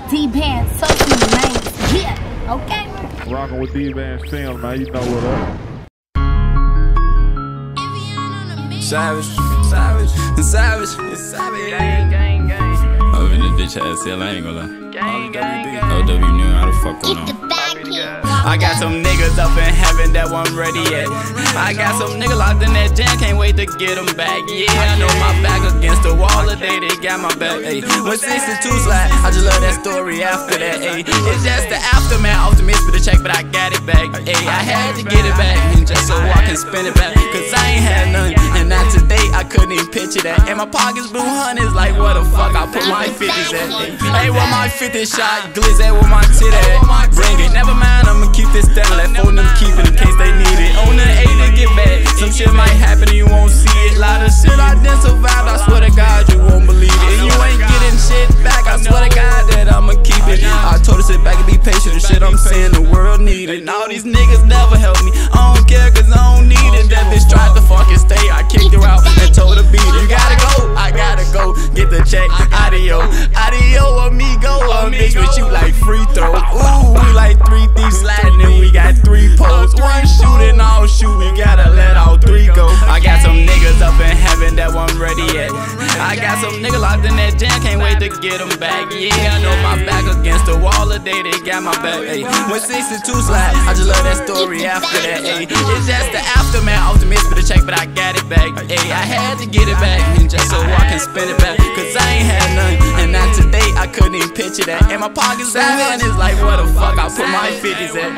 D-Band's social names, yeah, okay? Rocking with D-Band's film, man, you know what up. Savage, gang, gang, gang. I'm in the bitch ass hell, I ain't gonna lie. Gang, gang, gang. OW knew how the fuck going on. I got some niggas up in heaven that wasn't ready yet. I got some niggas locked in that jam, can't wait to get them back. Yeah, I know my back against the wall today, they got my back. Ay. When 62 slide, I just love that story after that. Ay. It's just the aftermath, optimist for the check, but I got it back. Ay. I had to get it back, and just so I can spend it back. Cause I ain't had none, and not today, I couldn't even picture that. And my pockets blue hundreds, like where the fuck I put my 50s at. Hey, where my 50 shot, glizz at where my tit at. Bring it, never mind, I'ma keep this down, let phone them keep it in case they need it. On the A to get back, some shit might happen and you won't see it. Lot of shit I done survived, I swear to God you won't believe it. And you ain't getting shit back, I swear to God that I'ma keep it. I told her sit back and be patient, the shit I'm saying the world need it. And all these niggas never help me, I don't care cause I don't need it. That bitch tried to fucking stay, I kicked her out and told her beat it. You gotta go, I gotta go, get the check, audio, amigo, bitch, but you like free throw. Ooh, we like 3 deep sliding and we got 3 poles. One shooting, all shoot, we gotta let all 3 go. I got some niggas up in heaven that wasn't ready yet. I got some niggas locked in that jam, can't wait to get them back. Yeah, I know my back against the wall today, they got my back. Ay. When 62 slide, I just love that story after that. Ay. It's just the aftermath, optimist for the check, but I got it back. Ay. I had to get it back, and just so I can spend it back. Cause I ain't had none, and not today, I couldn't even picture that. And my pockets blue hundreds, like where the fuck I put my 50s at.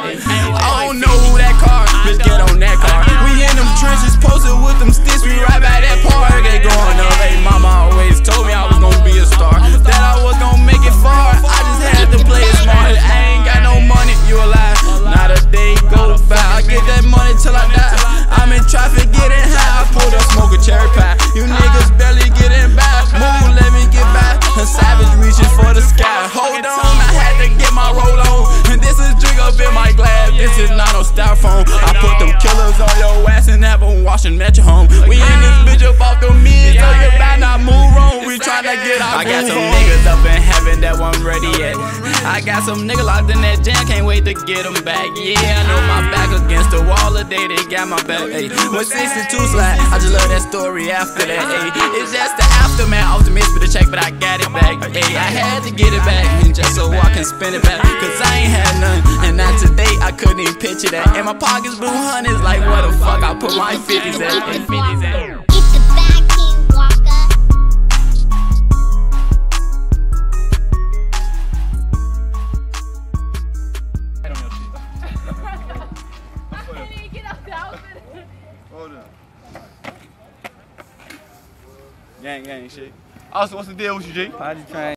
I don't know who that car, just get on that car. We in them trenches, posted with them sticks, we right by that park. They going up, hey, mama always told me I was gonna be a star, that I was gonna make it far. I just had to play it smart. I ain't got no money, you alive, not a day go by. I get that money till I die. I'm in traffic getting high, I pulled up, smoke a cherry pie. You niggas barely getting by, move, let me get by. A savage reaching for the sky. Hold on, I had to get my roll on. And this is drink up in my glass, this is not no styrofoam. I put them killers on your ass and have them washing at your home. We in this bitch up off the mid, so you better not move wrong. We tryna get our I got some niggas up in heaven that wasn't ready yet. I got some niggas locked in that jam, can't wait to get them back. Yeah, I know my back against the wall today, they got my back. Ay. When 62 slide, I just love that story after that. Ay. It's just the aftermath, optimist for the check, but I got it back. Ay. I had to get it back, and just so I can spend it back. Cause I ain't had none, and not today, I couldn't even picture that. And my pockets blue hundreds, like where the fuck I put my 50s at. Gang, gang shit. Also, what's the deal with you, G?